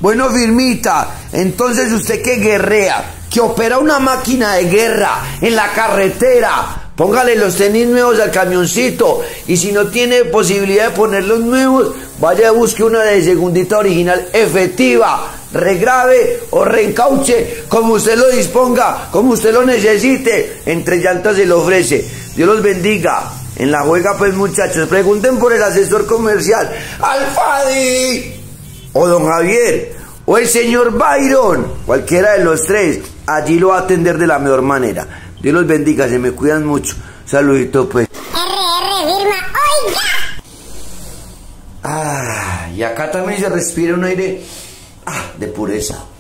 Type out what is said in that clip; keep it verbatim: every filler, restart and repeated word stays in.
Bueno, firmita, entonces usted que guerrea, que opera una máquina de guerra en la carretera, póngale los tenis nuevos al camioncito, y si no tiene posibilidad de ponerlos nuevos, vaya a busque una de segundita original efectiva, regrave o reencauche, como usted lo disponga, como usted lo necesite, Entre Llantas se lo ofrece. Dios los bendiga. En la juega, pues, muchachos, pregunten por el asesor comercial, Alfadi, o don Javier, o el señor Byron, cualquiera de los tres, allí lo va a atender de la mejor manera. Dios los bendiga, se me cuidan mucho. Saludito, pues. R R, firma, oiga. Ah, y acá también se respira un aire ah, de pureza.